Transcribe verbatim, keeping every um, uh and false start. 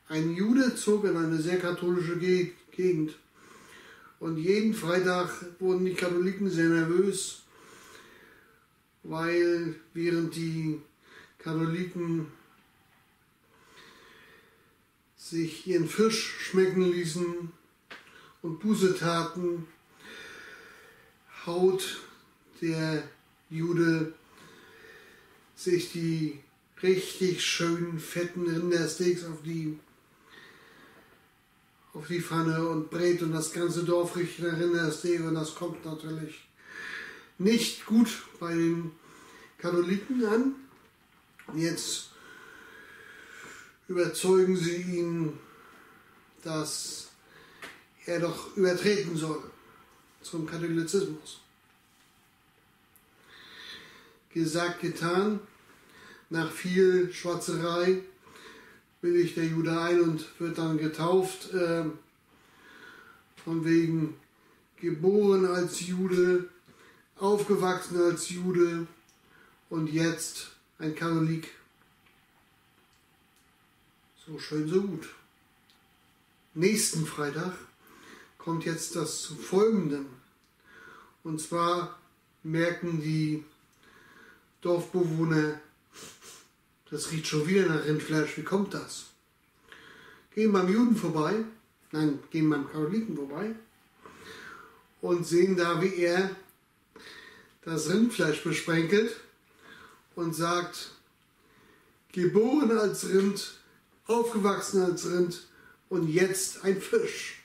Ein Jude zog in eine sehr katholische Gegend. Und jeden Freitag wurden die Katholiken sehr nervös, weil während die Katholiken sich ihren Fisch schmecken ließen und Buße taten, haut der Jude sich die richtig schönen, fetten Rindersteaks auf die, auf die Pfanne und brät und das ganze Dorf riecht nach Rindersteak und das kommt natürlich nicht gut bei den Katholiken an. Jetzt überzeugen sie ihn, dass er doch übertreten soll zum Katholizismus. Gesagt, getan. Nach viel Schwarzerei willigt der Jude ein und wird dann getauft, äh, von wegen geboren als Jude, aufgewachsen als Jude und jetzt ein Katholik. So schön, so gut. Nächsten Freitag kommt jetzt das zu Folgendem. Und zwar merken die Dorfbewohner, das riecht schon wieder nach Rindfleisch, wie kommt das? Gehen beim Juden vorbei, nein, gehen beim Katholiken vorbei und sehen da, wie er das Rindfleisch besprenkelt und sagt, geboren als Rind, aufgewachsen als Rind und jetzt ein Fisch.